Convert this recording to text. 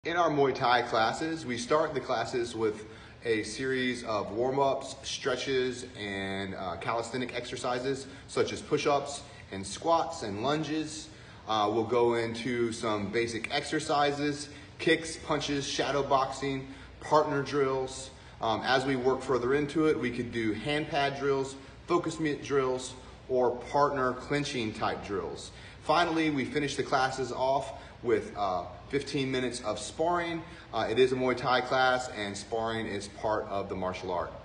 In our Muay Thai classes, we start the classes with a series of warm-ups, stretches, and calisthenic exercises such as push-ups and squats and lunges. We'll go into some basic exercises, kicks, punches, shadow boxing, partner drills. As we work further into it, we could do hand pad drills, focus mitt drills, or partner clinching type drills. Finally, we finish the classes off with 15 minutes of sparring. It is a Muay Thai class, and sparring is part of the martial art.